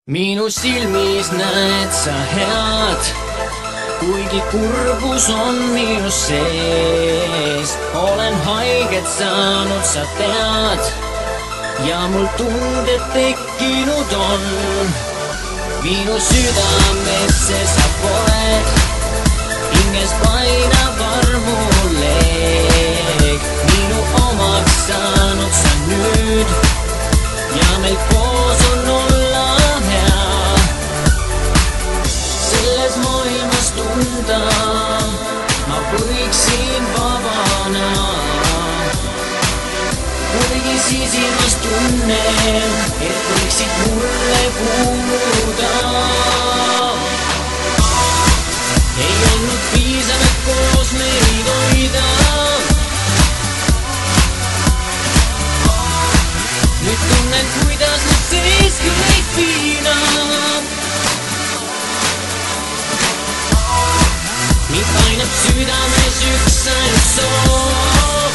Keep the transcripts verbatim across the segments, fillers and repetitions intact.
Minu silmis näed sa head, kuigi kurbus on minu sees. Olen haiget saanud, sa tead, ja mul tunded tekkinud on. Minu südamesse sa poed, hinges painab armuleeg. Minu omaks saanud sa nüüd, ja meil koos on olla hea. Selles maailmas tunda ma võiksin vabana, kuigi sisimas tunnen, et võiksid mulle kuuluda. Ei olnud piisav, et koos meid hoida. Nüüd tunnen, kuidas nüüd sees kõik piinab. Mind painab südames üksainus soov.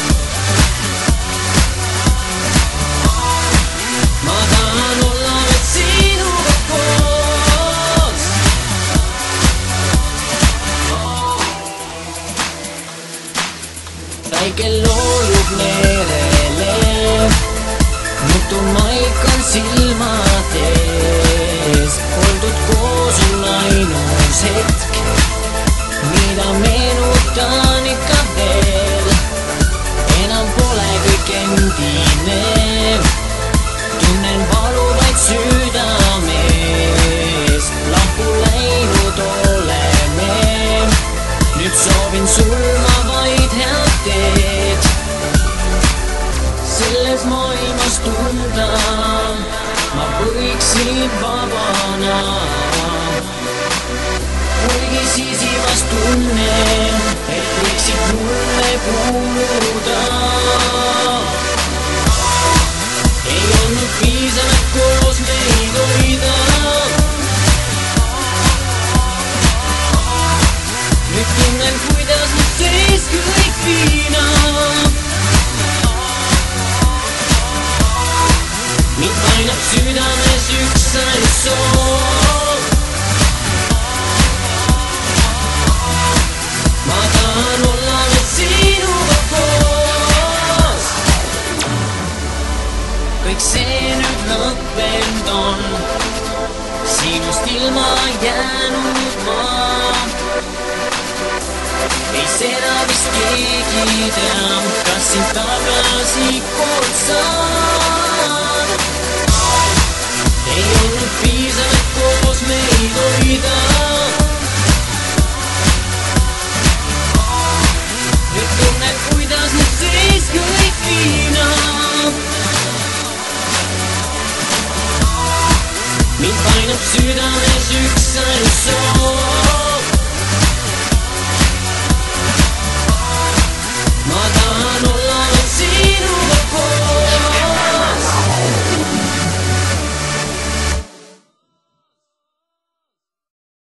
Ma tahan olla vaid sinuga koos. Päike loojub merele, muutun maikan silmad ees. Oldud koos on ainus hetk, mida meenutan ikka veel. Enam pole kõik endine, tunnen valu vaid südames. Lampu läinud oleme, nüüd soovin sul ma vaid head teed. Selles maailmas tunda ma võiksin vabana, kuigi sisimas tunnen, et võiksid mulle kuuluda. Ei olnud piisav, et koos meid hoida. Nüüd tunnen, kuidas nüüd sees kõik piinab. Mind painab südames üksainus soov. Ma tahan olla vaid sinuga koos. Kõik see nüüd lõppenud on, sinust ilma jäänud ma. Ei seda vist keegi teab, kas sind tagasi kord saan. Ei olnud piisav, et koos meid hoida. Nüüd tunnen, kuidas nüüd sees kõik piinab. Mind painab südames üksainus soov. Ma tahan olla